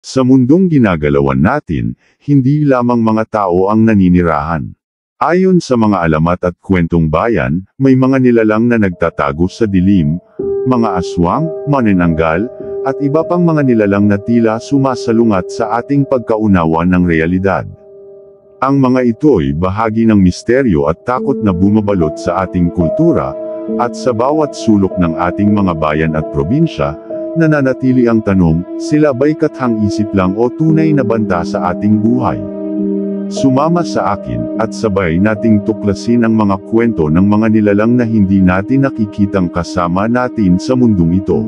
Sa mundong ginagalawan natin, hindi lamang mga tao ang naninirahan. Ayon sa mga alamat at kwentong bayan, may mga nilalang na nagtatago sa dilim, mga aswang, manananggal, at iba pang mga nilalang na tila sumasalungat sa ating pagkaunawa ng realidad. Ang mga ito'y bahagi ng misteryo at takot na bumabalot sa ating kultura, at sa bawat sulok ng ating mga bayan at probinsya, nananatili ang tanong, sila ba'y kathang-isip lang o tunay na banta sa ating buhay? Sumama sa akin, at sabay nating tuklasin ang mga kwento ng mga nilalang na hindi natin nakikitang kasama natin sa mundong ito.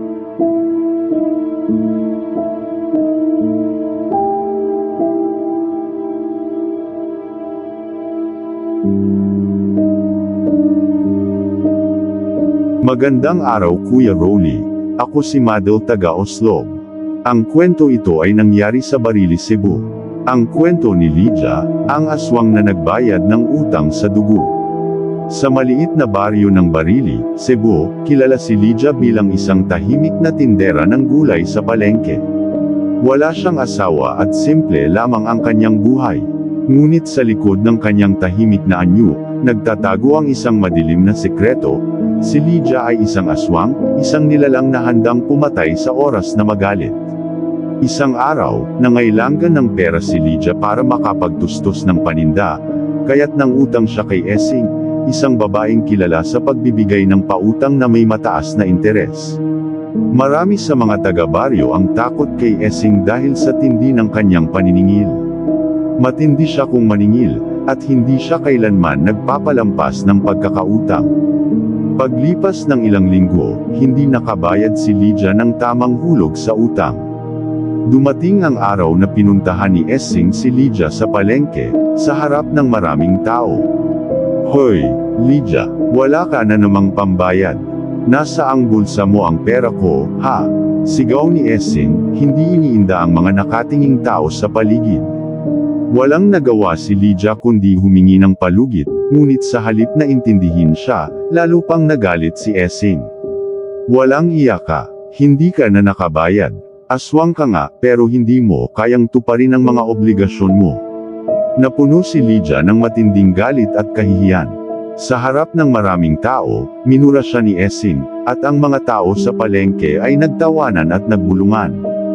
Magandang araw Kuya Rolly. Ako si Madel taga Oslo. Ang kwento ito ay nangyari sa Barili, Cebu. Ang kwento ni Lydia, ang aswang na nagbayad ng utang sa dugo. Sa maliit na baryo ng Barili, Cebu, kilala si Lydia bilang isang tahimik na tindera ng gulay sa palengke. Wala siyang asawa at simple lamang ang kanyang buhay. Ngunit sa likod ng kanyang tahimik na anyo, nagtatago ang isang madilim na sekreto. Si Lydia ay isang aswang, isang nilalang na handang pumatay sa oras na magalit. Isang araw, nangailangan ng pera si Lydia para makapagtustos ng paninda, kaya't nangutang siya kay Essing, isang babaeng kilala sa pagbibigay ng pautang na may mataas na interes. Marami sa mga taga-baryo ang takot kay Essing dahil sa tindi ng kanyang paniningil. Matindi siya kung maningil, at hindi siya kailanman nagpapalampas ng pagkakautang. Paglipas ng ilang linggo, hindi nakabayad si Lydia ng tamang hulog sa utang. Dumating ang araw na pinuntahan ni Essing si Lydia sa palengke, sa harap ng maraming tao. Hoy, Lydia, wala ka na namang pambayad. Nasa ang bulsa mo ang pera ko, ha? Sigaw ni Essing, hindi iniinda ang mga nakatinging tao sa paligid. Walang nagawa si Lydia kundi humingi ng palugit, ngunit sa halip na intindihin siya, lalo pang nagalit si Essing. Walang iya ka, hindi ka na nakabayad. Aswang ka nga, pero hindi mo kayang tuparin ang mga obligasyon mo. Napuno si Lydia ng matinding galit at kahihiyan. Sa harap ng maraming tao, minura siya ni Essing, at ang mga tao sa palengke ay nagtawanan at nagbulungan.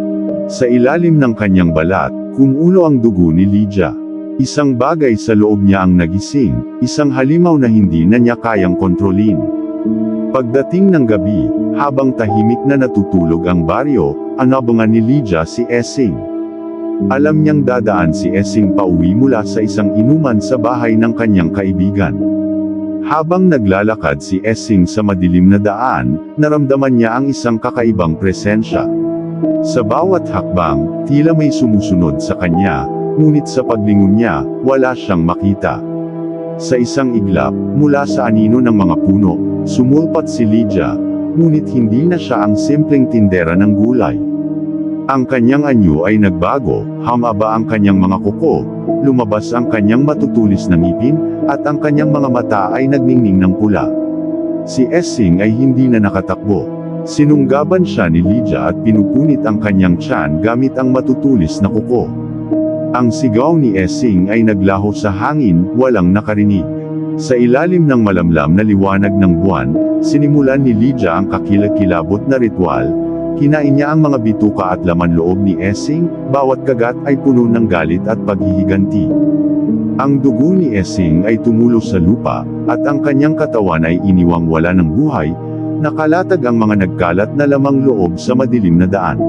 Sa ilalim ng kanyang balat, kumulo ang dugo ni Lydia. Isang bagay sa loob niya ang nagising, isang halimaw na hindi na niya kayang kontrolin. Pagdating ng gabi, habang tahimik na natutulog ang baryo, anabangan ni Lydia si Essing. Alam niyang dadaan si Essing pauwi mula sa isang inuman sa bahay ng kanyang kaibigan. Habang naglalakad si Essing sa madilim na daan, naramdaman niya ang isang kakaibang presensya. Sa bawat hakbang, tila may sumusunod sa kanya, ngunit sa paglingon niya, wala siyang makita. Sa isang iglap, mula sa anino ng mga puno, sumulpat si Lydia, ngunit hindi na siya ang simpleng tindera ng gulay. Ang kanyang anyo ay nagbago, humaba ang kanyang mga kuko, lumabas ang kanyang matutulis na ngipin, at ang kanyang mga mata ay nagningning ng pula. Si Essing ay hindi na nakatakbo. Sinunggaban siya ni Lydia at pinupunit ang kanyang tiyan gamit ang matutulis na kuko. Ang sigaw ni Essing ay naglaho sa hangin, walang nakarinig. Sa ilalim ng malamlam na liwanag ng buwan, sinimulan ni Lydia ang kakilakilabot na ritual. Kinain niya ang mga bituka at laman loob ni Essing, bawat kagat ay puno ng galit at paghihiganti. Ang dugo ni Essing ay tumulo sa lupa, at ang kanyang katawan ay iniwang wala ng buhay, nakalatag ang mga nagkalat na lamang loob sa madilim na daan.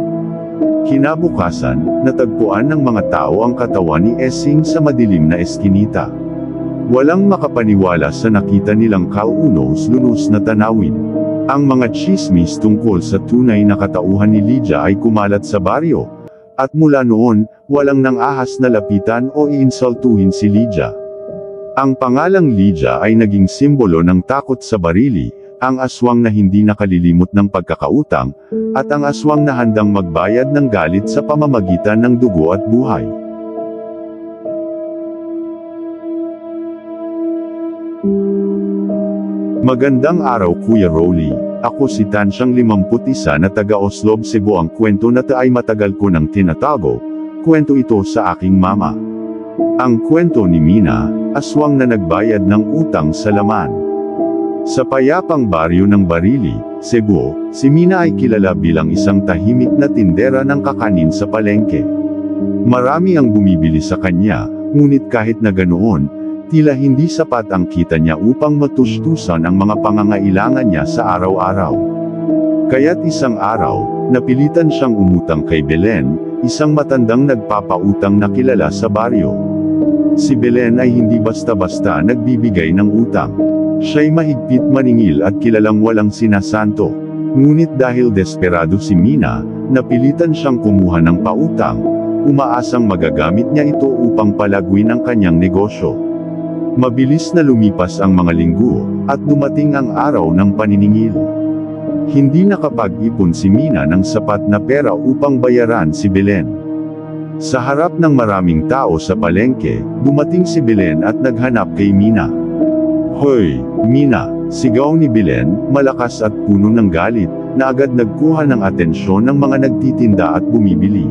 Kinabukasan, natagpuan ng mga tao ang katawan ni Essing sa madilim na eskinita. Walang makapaniwala sa nakita nilang kaunos-lunos na tanawin. Ang mga tsismis tungkol sa tunay na katauhan ni Lydia ay kumalat sa baryo. At mula noon, walang nang ahas na lapitan o iinsultuhin si Lydia. Ang pangalang Lydia ay naging simbolo ng takot sa Barili, ang aswang na hindi nakalilimot ng pagkakautang, at ang aswang na handang magbayad ng galit sa pamamagitan ng dugo at buhay. Magandang araw Kuya Rolly. Ako si Tansyang 51 na taga-Oslob, Cebu. Ang kwento na ta ay matagal ko nang tinatago. Kwento ito sa aking mama. Ang kwento ni Mina, aswang na nagbayad ng utang sa laman. Sa payapang baryo ng Barili, Cebu, si Mina ay kilala bilang isang tahimik na tindera ng kakanin sa palengke. Marami ang bumibili sa kanya, ngunit kahit na ganoon, tila hindi sapat ang kita niya upang matustusan ang mga pangangailangan niya sa araw-araw. Kaya't isang araw, napilitan siyang umutang kay Belen, isang matandang nagpapautang na kilala sa baryo. Si Belen ay hindi basta-basta nagbibigay ng utang. Siya'y mahigpit maningil at kilalang walang sinasanto. Ngunit dahil desperado si Mina, napilitan siyang kumuha ng pautang, umaasang magagamit niya ito upang palaguin ang kanyang negosyo. Mabilis na lumipas ang mga linggo, at dumating ang araw ng paniningil. Hindi nakapag-ipon si Mina ng sapat na pera upang bayaran si Belen. Sa harap ng maraming tao sa palengke, dumating si Belen at naghanap kay Mina. "Hoy, Mina!" sigaw ni Belen, malakas at puno ng galit, na agad nagkuha ng atensyon ng mga nagtitinda at bumibili.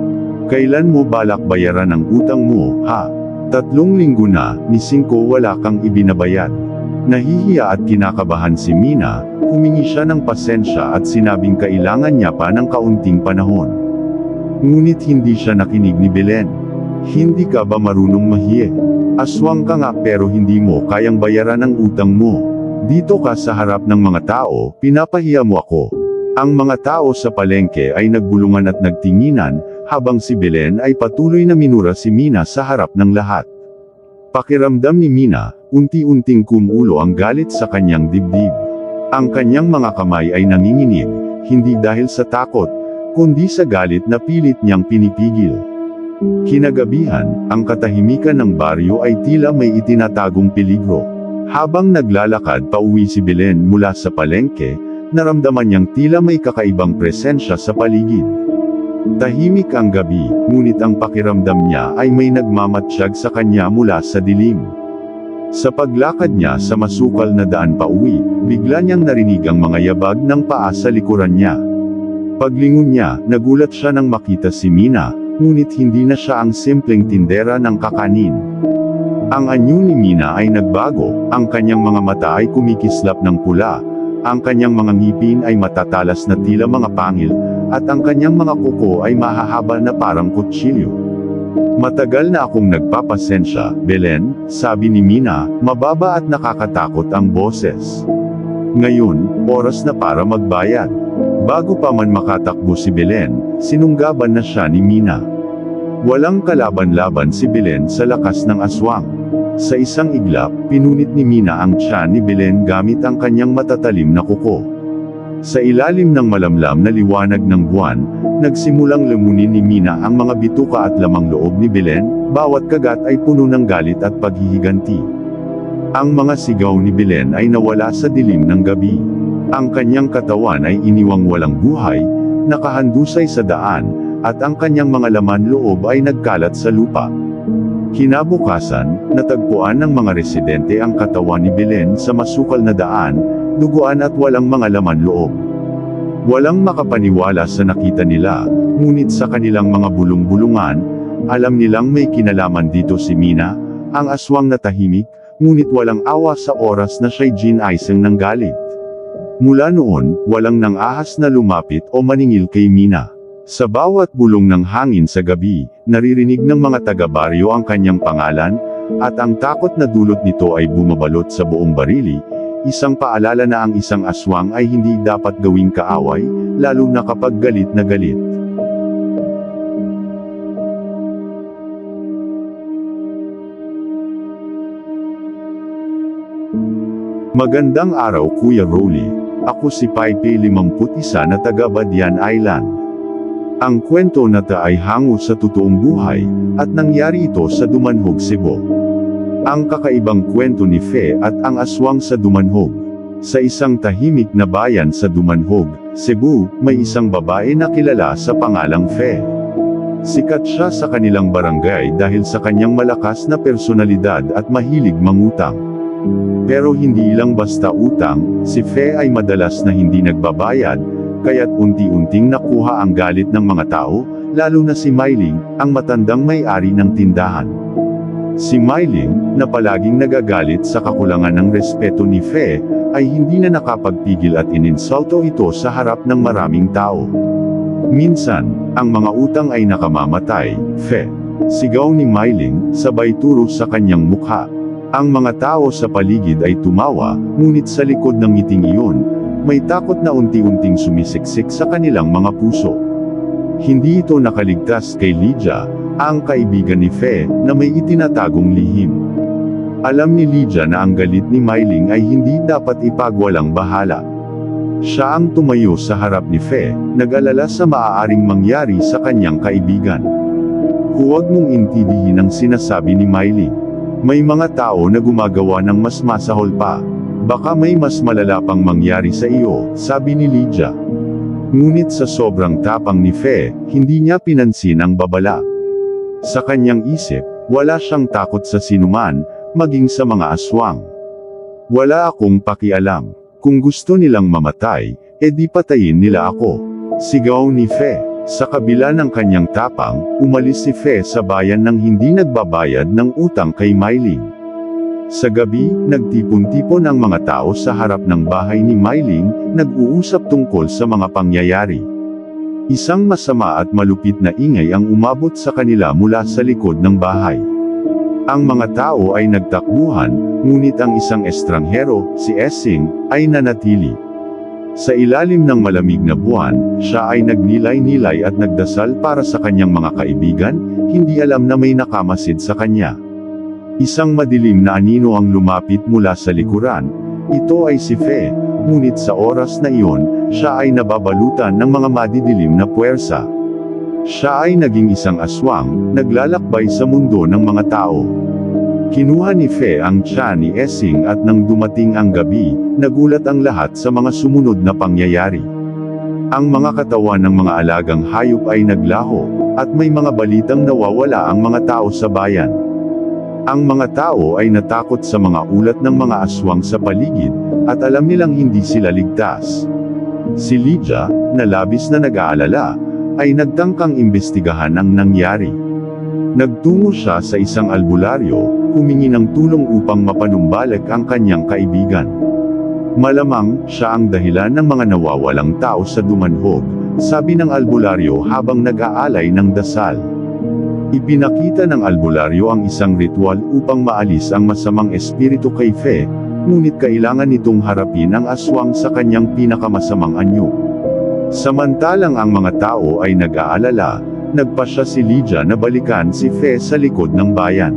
"Kailan mo balak bayaran ang utang mo, ha? 3 linggo na, ni 5 wala kang ibinabayad." Nahihiya at kinakabahan si Mina, humingi siya ng pasensya at sinabing kailangan niya pa ng kaunting panahon. Ngunit hindi siya nakinig ni Belen. "Hindi ka ba marunong mahiye? Aswang ka nga pero hindi mo kayang bayaran ang utang mo. Dito ka sa harap ng mga tao, pinapahiya mo ako." Ang mga tao sa palengke ay nagbulungan at nagtinginan, habang si Belen ay patuloy na minura si Mina sa harap ng lahat. Pakiramdam ni Mina, unti-unting kumulo ang galit sa kanyang dibdib. Ang kanyang mga kamay ay nanginginig, hindi dahil sa takot, kundi sa galit na pilit niyang pinipigil. Kinagabihan, ang katahimikan ng baryo ay tila may itinatagong peligro. Habang naglalakad pauwi si Belen mula sa palengke, naramdaman niyang tila may kakaibang presensya sa paligid. Tahimik ang gabi, ngunit ang pakiramdam niya ay may nagmamatsyag sa kanya mula sa dilim. Sa paglakad niya sa masukal na daan pauwi, bigla niyang narinig ang mga yabag ng paa sa likuran niya. Paglingon niya, nagulat siya nang makita si Mina, ngunit hindi na siya ang simpleng tindera ng kakanin. Ang anyo ni Mina ay nagbago, ang kanyang mga mata ay kumikislap ng pula, ang kanyang mga ngipin ay matatalas na tila mga pangil, at ang kanyang mga kuko ay mahahaba na parang kutsilyo. "Matagal na akong nagpapasensya, Belen," sabi ni Mina, mababa at nakakatakot ang boses. "Ngayon, oras na para magbayad." Bago pa man makatakbo si Belen, sinunggaban na siya ni Mina. Walang kalaban-laban si Belen sa lakas ng aswang. Sa isang iglap, pinunit ni Mina ang tiyan ni Belen gamit ang kanyang matatalim na kuko. Sa ilalim ng malamlam na liwanag ng buwan, nagsimulang lamunin ni Mina ang mga bituka at lamang loob ni Belen, bawat kagat ay puno ng galit at paghihiganti. Ang mga sigaw ni Belen ay nawala sa dilim ng gabi. Ang kanyang katawan ay iniwang walang buhay, nakahandusay sa daan, at ang kanyang mga laman loob ay nagkalat sa lupa. Kinabukasan, natagpuan ng mga residente ang katawan ni Belen sa masukal na daan, duguan at walang mga laman loob. Walang makapaniwala sa nakita nila, ngunit sa kanilang mga bulong-bulungan, alam nilang may kinalaman dito si Mina, ang aswang na tahimik, ngunit walang awa sa oras na siya'y ginaisang ng galit. Mula noon, walang nang ahas na lumapit o maningil kay Mina. Sa bawat bulong ng hangin sa gabi, naririnig ng mga taga-baryo ang kanyang pangalan, at ang takot na dulot nito ay bumabalot sa buong Barili, isang paalala na ang isang aswang ay hindi dapat gawing kaaway, lalo na kapag galit na galit. Magandang araw Kuya Rolly. Ako si Paipe 51 na taga Badian Island. Ang kwento na ta ay hango sa totoong buhay, at nangyari ito sa Dumanhog, Cebu. Ang kakaibang kwento ni Fe at ang aswang sa Dumanhog. Sa isang tahimik na bayan sa Dumanhog, Cebu, may isang babae na kilala sa pangalang Fe. Sikat siya sa kanilang barangay dahil sa kanyang malakas na personalidad at mahilig mangutang. Pero hindi lang basta utang, si Fe ay madalas na hindi nagbabayad, kaya't unti-unting nakuha ang galit ng mga tao, lalo na si Myling, ang matandang may-ari ng tindahan. Si Myling, na palaging nagagalit sa kakulangan ng respeto ni Fe, ay hindi na nakapagpigil at ininsulto ito sa harap ng maraming tao. Minsan, ang mga utang ay nakamamatay, Fe. Sigaw ni Myling, sabay turo sa kanyang mukha. Ang mga tao sa paligid ay tumawa, ngunit sa likod ng ngiting iyon, may takot na unti-unting sumisiksik sa kanilang mga puso. Hindi ito nakaligtas kay Lydia, ang kaibigan ni Fe, na may itinatagong lihim. Alam ni Lydia na ang galit ni Myling ay hindi dapat ipagwalang bahala. Siya ang tumayo sa harap ni Fe, nag-alala sa maaaring mangyari sa kanyang kaibigan. Huwag mong intindihin ang sinasabi ni Myling. May mga tao na gumagawa ng mas masahol pa. Baka may mas malala pang mangyari sa iyo, sabi ni Lydia. Ngunit sa sobrang tapang ni Fe, hindi niya pinansin ang babala. Sa kanyang isip, wala siyang takot sa sinuman, maging sa mga aswang. Wala akong pakialam. Kung gusto nilang mamatay, edi patayin nila ako. Sigaw ni Fe. Sa kabila ng kanyang tapang, umalis si Fe sa bayan nang hindi nagbabayad ng utang kay Myling. Sa gabi, nagtipon-tipon ang mga tao sa harap ng bahay ni Myling, nag-uusap tungkol sa mga pangyayari. Isang masama at malupit na ingay ang umabot sa kanila mula sa likod ng bahay. Ang mga tao ay nagtakbuhan, ngunit ang isang estranghero, si Essing, ay nanatili. Sa ilalim ng malamig na buwan, siya ay nagnilay-nilay at nagdasal para sa kanyang mga kaibigan, hindi alam na may nakamasid sa kanya. Isang madilim na anino ang lumapit mula sa likuran. Ito ay si Fe, ngunit sa oras na iyon, siya ay nababalutan ng mga madidilim na puwersa. Siya ay naging isang aswang, naglalakbay sa mundo ng mga tao. Kinuha ni Fe ang tiyan ni Essing at nang dumating ang gabi, nagulat ang lahat sa mga sumunod na pangyayari. Ang mga katawan ng mga alagang hayop ay naglaho, at may mga balitang nawawala ang mga tao sa bayan. Ang mga tao ay natakot sa mga ulat ng mga aswang sa paligid, at alam nilang hindi sila ligtas. Si Lydia, na labis na nag-aalala, ay nagtangkang imbestigahan ang nangyari. Nagtungo siya sa isang albularyo, humingi ng tulong upang mapanumbalik ang kanyang kaibigan. Malamang, siya ang dahilan ng mga nawawalang tao sa Dumanhog, sabi ng albularyo habang nag-aalay ng dasal. Ipinakita ng albularyo ang isang ritual upang maalis ang masamang espiritu kay Fe, ngunit kailangan nitong harapin ang aswang sa kanyang pinakamasamang anyo. Samantalang ang mga tao ay nag-aalala, nagpasya si Lydia na balikan si Fe sa likod ng bayan.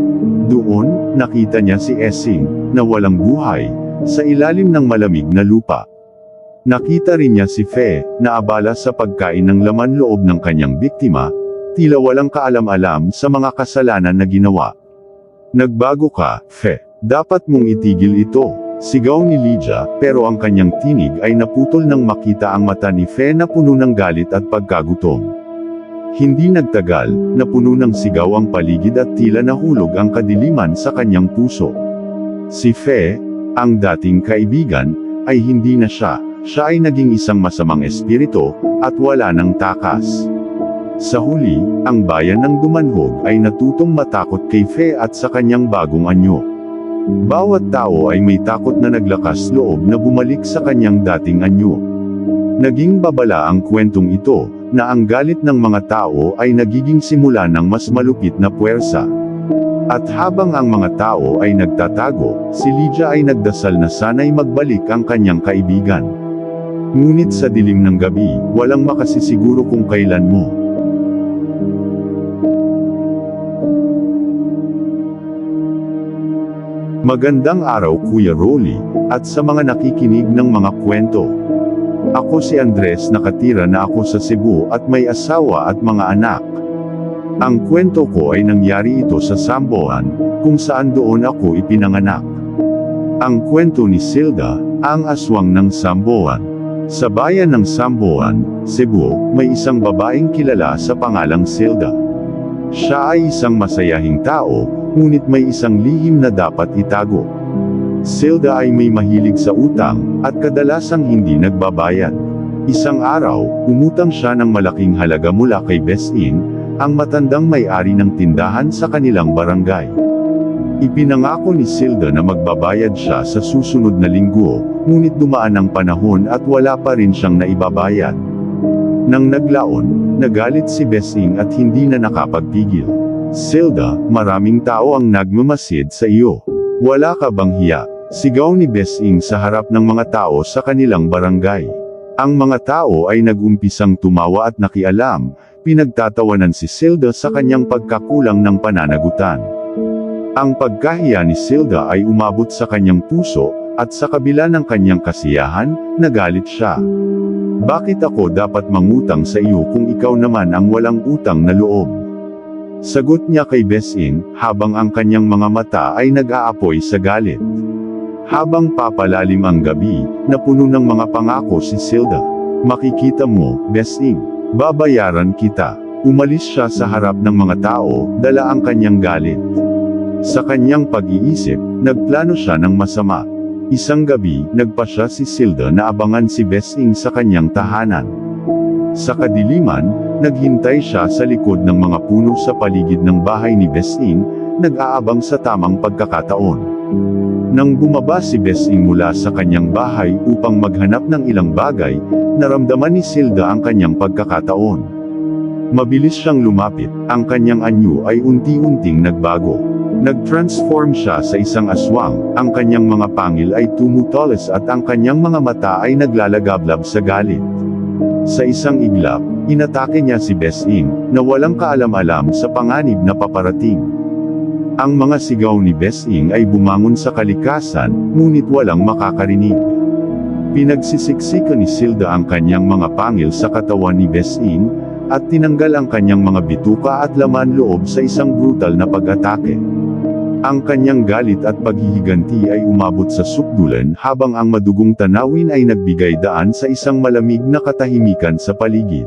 Doon, nakita niya si Essing, na walang buhay, sa ilalim ng malamig na lupa. Nakita rin niya si Fe, na abala sa pagkain ng laman loob ng kanyang biktima, tila walang kaalam-alam sa mga kasalanan na ginawa. Nagbago ka, Fe. Dapat mong itigil ito, sigaw ni Lydia, pero ang kanyang tinig ay naputol nang makita ang mata ni Fe na puno ng galit at pagkagutom. Hindi nagtagal, napuno ng sigaw ang paligid at tila nahulog ang kadiliman sa kanyang puso. Si Fe, ang dating kaibigan, ay hindi na siya. Siya ay naging isang masamang espiritu, at wala ng takas. Sa huli, ang bayan ng Dumanhog ay natutong matakot kay Fe at sa kanyang bagong anyo. Bawat tao ay may takot na naglakas loob na bumalik sa kanyang dating anyo. Naging babala ang kwentong ito, na ang galit ng mga tao ay nagiging simula ng mas malupit na puwersa. At habang ang mga tao ay nagtatago, si Lydia ay nagdasal na sana'y magbalik ang kanyang kaibigan. Ngunit sa dilim ng gabi, walang makasisiguro kung kailan mo. Magandang araw Kuya Rolly, at sa mga nakikinig ng mga kwento. Ako si Andres, nakatira na ako sa Cebu at may asawa at mga anak. Ang kwento ko ay nangyari ito sa Samboan, kung saan doon ako ipinanganak. Ang kwento ni Silda, ang aswang ng Samboan. Sa bayan ng Samboan, Cebu, may isang babaeng kilala sa pangalang Silda. Siya ay isang masayahing tao, ngunit may isang lihim na dapat itago. Silda ay may mahilig sa utang, at kadalasang hindi nagbabayad. Isang araw, umutang siya ng malaking halaga mula kay Besing, ang matandang may-ari ng tindahan sa kanilang barangay. Ipinangako ni Silda na magbabayad siya sa susunod na linggo, ngunit dumaan ang panahon at wala pa rin siyang naibabayad. Nang naglaon, nagalit si Besing at hindi na nakapagpigil. Silda, maraming tao ang nagmamasid sa iyo. Wala ka bang hiya? Sigaw ni Besing sa harap ng mga tao sa kanilang barangay. Ang mga tao ay nagumpisang tumawa at nakialam, pinagtatawanan si Silda sa kanyang pagkakulang ng pananagutan. Ang pagkahiya ni Silda ay umabot sa kanyang puso, at sa kabila ng kanyang kasiyahan, nagalit siya. Bakit ako dapat mangutang sa iyo kung ikaw naman ang walang utang na loob? Sagot niya kay Besing, habang ang kanyang mga mata ay nag-aapoy sa galit. Habang papalalim ang gabi, napuno ng mga pangako si Silda. Makikita mo, Besing, babayaran kita. Umalis siya sa harap ng mga tao, dala ang kanyang galit. Sa kanyang pag-iisip, nagplano siya ng masama. Isang gabi, nagpasya si Silda na abangan si Besing sa kanyang tahanan. Sa kadiliman, naghintay siya sa likod ng mga puno sa paligid ng bahay ni Besing, nag-aabang sa tamang pagkakataon. Nang bumaba si Besing mula sa kanyang bahay upang maghanap ng ilang bagay, naramdaman ni Silda ang kanyang pagkakataon. Mabilis siyang lumapit, ang kanyang anyo ay unti-unting nagbago. Nag-transform siya sa isang aswang, ang kanyang mga pangil ay tumutulis at ang kanyang mga mata ay naglalagablab sa galit. Sa isang iglap, inatake niya si Besing, na walang kaalam-alam sa panganib na paparating. Ang mga sigaw ni Besing ay bumangon sa kalikasan, ngunit walang makakarinig. Pinagsisiksikan ni Silda ang kanyang mga pangil sa katawan ni Besing, at tinanggal ang kanyang mga bituka at laman loob sa isang brutal na pag-atake. Ang kanyang galit at paghihiganti ay umabot sa sukdulan habang ang madugong tanawin ay nagbigay daan sa isang malamig na katahimikan sa paligid.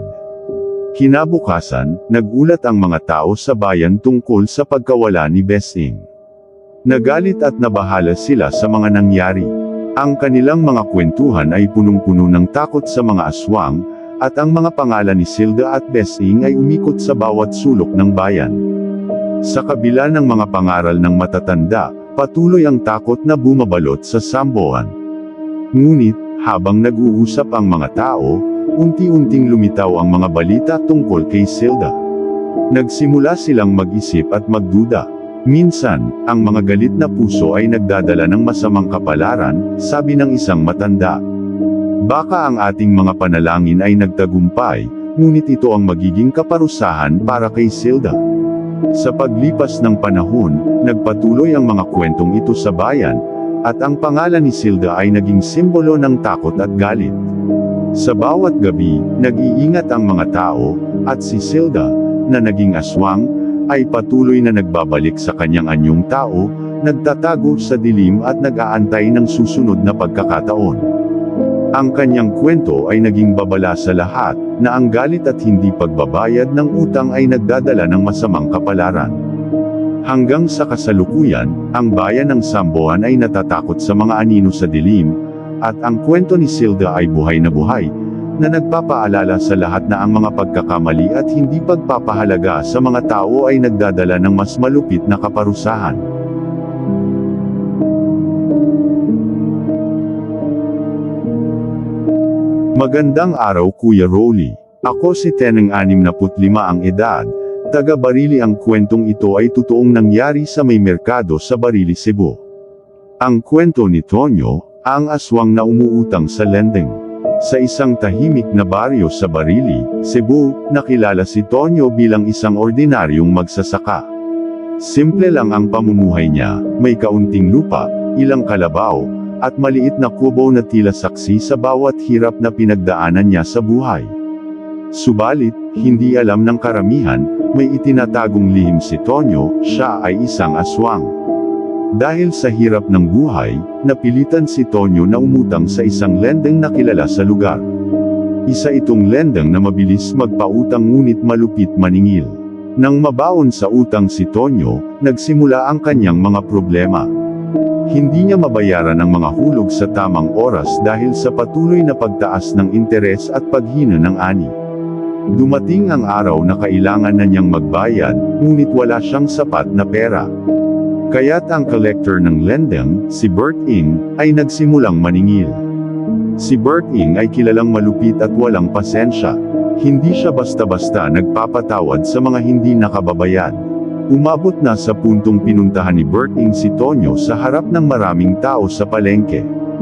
Kinabukasan, nagulat ang mga tao sa bayan tungkol sa pagkawala ni Besing. Nagalit at nabahala sila sa mga nangyari. Ang kanilang mga kwentuhan ay punong-puno ng takot sa mga aswang, at ang mga pangalan ni Silda at Besing ay umikot sa bawat sulok ng bayan. Sa kabila ng mga pangaral ng matatanda, patuloy ang takot na bumabalot sa sambuan. Ngunit, habang nag-uusap ang mga tao, unti-unting lumitaw ang mga balita tungkol kay Silda. Nagsimula silang mag-isip at magduda. Minsan, ang mga galit na puso ay nagdadala ng masamang kapalaran, sabi ng isang matanda. Baka ang ating mga panalangin ay nagtagumpay, ngunit ito ang magiging kaparusahan para kay Silda. Sa paglipas ng panahon, nagpatuloy ang mga kwentong ito sa bayan, at ang pangalan ni Silda ay naging simbolo ng takot at galit. Sa bawat gabi, nag-iingat ang mga tao, at si Silda, na naging aswang, ay patuloy na nagbabalik sa kanyang anyong tao, nagtatago sa dilim at nag-aantay ng susunod na pagkakataon. Ang kanyang kwento ay naging babala sa lahat, na ang galit at hindi pagbabayad ng utang ay nagdadala ng masamang kapalaran. Hanggang sa kasalukuyan, ang bayan ng Sambuan ay natatakot sa mga anino sa dilim, at ang kwento ni Silda ay buhay, na nagpapaalala sa lahat na ang mga pagkakamali at hindi pagpapahalaga sa mga tao ay nagdadala ng mas malupit na kaparusahan. Magandang araw Kuya Rolly. Ako si Teneng 65 ang edad, taga Barili. Ang kwentong ito ay totoong nangyari sa may merkado sa Barili, Cebu. Ang kwento ni Tonyo, ang aswang na umuutang sa lending. Sa isang tahimik na baryo sa Barili, Cebu, nakilala si Tonyo bilang isang ordinaryong magsasaka. Simple lang ang pamumuhay niya, may kaunting lupa, ilang kalabaw, at maliit na kubo na tila saksi sa bawat hirap na pinagdaanan niya sa buhay. Subalit, hindi alam ng karamihan, may itinatagong lihim si Tonyo, siya ay isang aswang. Dahil sa hirap ng buhay, napilitan si Tonyo na umutang sa isang lendeng na kilala sa lugar. Isa itong lendeng na mabilis magpautang ngunit malupit maningil. Nang mabaon sa utang si Tonyo, nagsimula ang kanyang mga problema. Hindi niya mabayaran ang mga hulog sa tamang oras dahil sa patuloy na pagtaas ng interes at paghina ng ani. Dumating ang araw na kailangan na niyang magbayad, ngunit wala siyang sapat na pera. Kaya't ang collector ng lending, si Bert Ng, ay nagsimulang maningil. Si Bert Ng ay kilalang malupit at walang pasensya. Hindi siya basta-basta nagpapatawad sa mga hindi nakababayad. Umabot na sa puntong pinuntahan ni Bert Ng si Tonyo sa harap ng maraming tao sa palengke.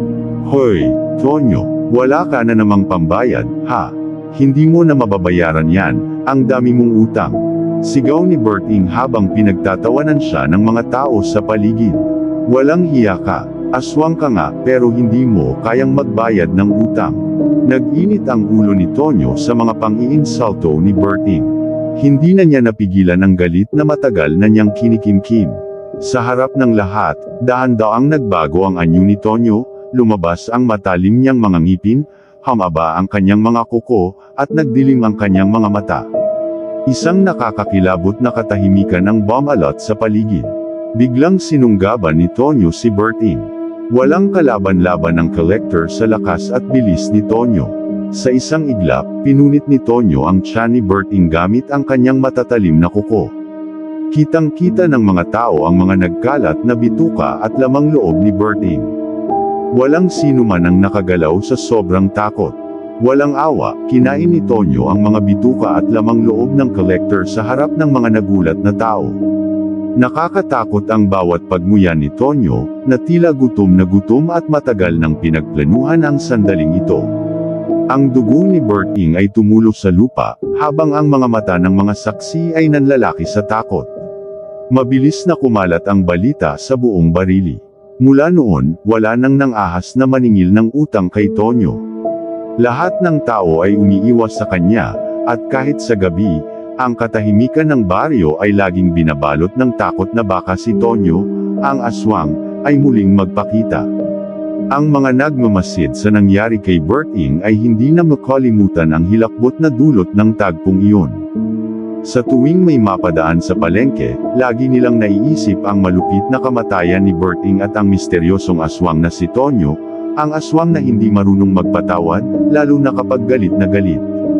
"Hoy, Tonyo, wala ka na namang pambayad, ha? Hindi mo na mababayaran yan, ang dami mong utang." Sigaw ni Bert Ng habang pinagtatawanan siya ng mga tao sa paligid. "Walang hiya ka, aswang ka nga, pero hindi mo kayang magbayad ng utang." Nag-init ang ulo ni Tonyo sa mga pang-iinsulto ni Bert Ng. Hindi na niya napigilan ang galit na matagal na niyang kinikimkim. Sa harap ng lahat, dahan-daang nagbago ang anyo ni Tonyo, lumabas ang matalim niyang mga ngipin, humaba ang kanyang mga kuko, at nagdilim ang kanyang mga mata. Isang nakakakilabot na katahimikan ang bumalot sa paligid. Biglang sinunggaban ni Tonyo si Bert Ng. Walang kalaban-laban ang collector sa lakas at bilis ni Tonyo. Sa isang iglap, pinunit ni Tonyo ang tiyan ni Bert Ng gamit ang kanyang matatalim na kuko. Kitang-kita ng mga tao ang mga nagkalat na bituka at lamang loob ni Bert Ng. Walang sino man ang nakagalaw sa sobrang takot. Walang awa, kinain ni Tonyo ang mga bituka at lamang loob ng collector sa harap ng mga nagulat na tao. Nakakatakot ang bawat pagmuya ni Tonyo, na tila gutom na gutom at matagal nang pinagplanuhan ang sandaling ito. Ang dugo ni Bert Ng ay tumulo sa lupa, habang ang mga mata ng mga saksi ay nanlalaki sa takot. Mabilis na kumalat ang balita sa buong Barili. Mula noon, wala nang nang-ahas na maningil ng utang kay Tonyo. Lahat ng tao ay umiiwas sa kanya, at kahit sa gabi, ang katahimikan ng baryo ay laging binabalot ng takot na baka si Tonyo, ang aswang, ay muling magpakita. Ang mga nagmamasid sa nangyari kay Bert Ng ay hindi na makalimutan ang hilakbot na dulot ng tagpong iyon. Sa tuwing may mapadaan sa palengke, lagi nilang naiisip ang malupit na kamatayan ni Bert Ng at ang misteryosong aswang na si Tonyo, ang aswang na hindi marunong magpatawad, lalo na kapag galit na galit.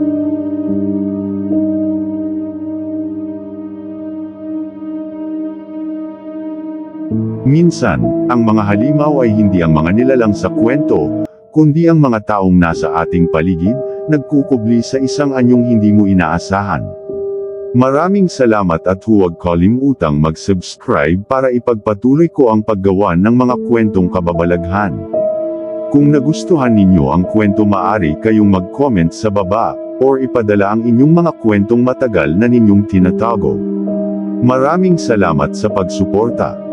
Minsan, ang mga halimaw ay hindi ang mga nilalang sa kwento, kundi ang mga taong nasa ating paligid, nagkukubli sa isang anyong hindi mo inaasahan. Maraming salamat at huwag kalimutang mag-subscribe para ipagpatuloy ko ang paggawa ng mga kwentong kababalaghan. Kung nagustuhan ninyo ang kwento, maaari kayong mag-comment sa baba, or ipadala ang inyong mga kwentong matagal na ninyong tinatago. Maraming salamat sa pagsuporta.